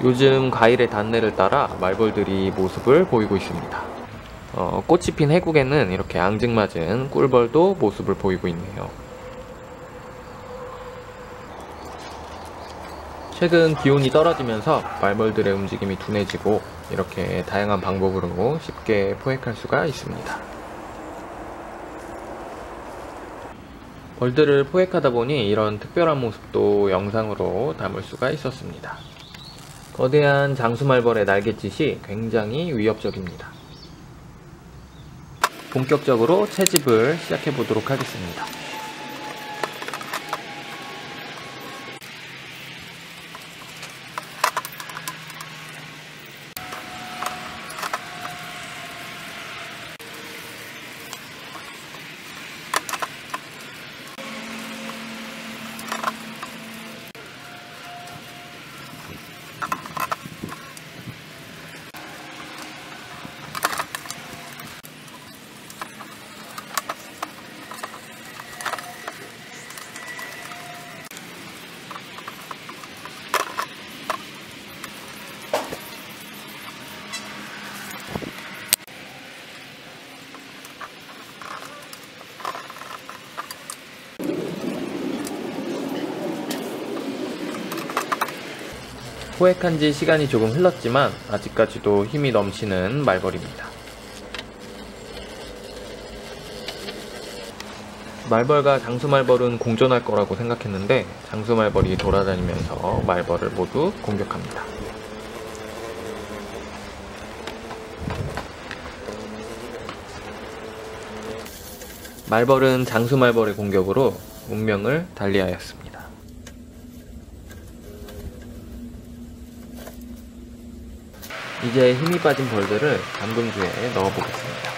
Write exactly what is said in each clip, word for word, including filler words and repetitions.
요즘 과일의 단내를 따라 말벌들이 모습을 보이고 있습니다. 어, 꽃이 핀 해국에는 이렇게 앙증맞은 꿀벌도 모습을 보이고 있네요. 최근 기온이 떨어지면서 말벌들의 움직임이 둔해지고 이렇게 다양한 방법으로 쉽게 포획할 수가 있습니다. 벌들을 포획하다 보니 이런 특별한 모습도 영상으로 담을 수가 있었습니다. 거대한 장수말벌의 날갯짓이 굉장히 위협적입니다. 본격적으로 채집을 시작해 보도록 하겠습니다. 포획한 지 시간이 조금 흘렀지만 아직까지도 힘이 넘치는 말벌입니다. 말벌과 장수말벌은 공존할 거라고 생각했는데 장수말벌이 돌아다니면서 말벌을 모두 공격합니다. 말벌은 장수말벌의 공격으로 운명을 달리하였습니다. 이제 힘이 빠진 벌들을 담금주에 넣어보겠습니다.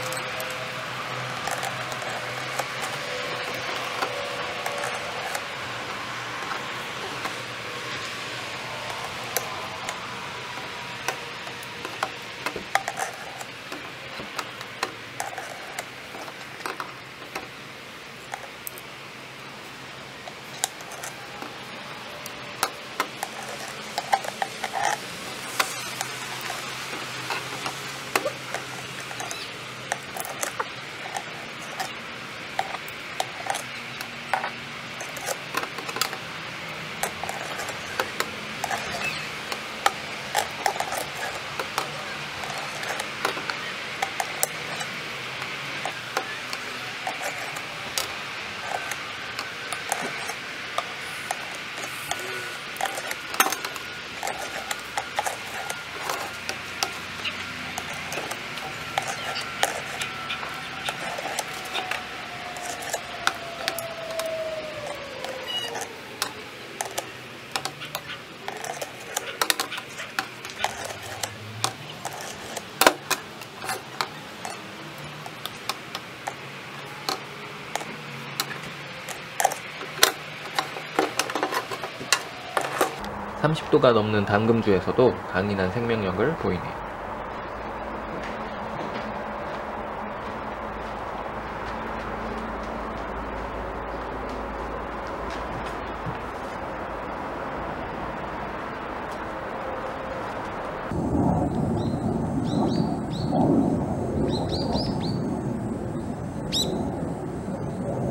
삼십 도가 넘는 담금주에서도 강인한 생명력을 보이네요.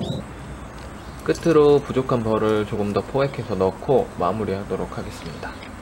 끝으로 부족한 벌을 조금 더 포획해서 넣고 마무리하도록 하겠습니다.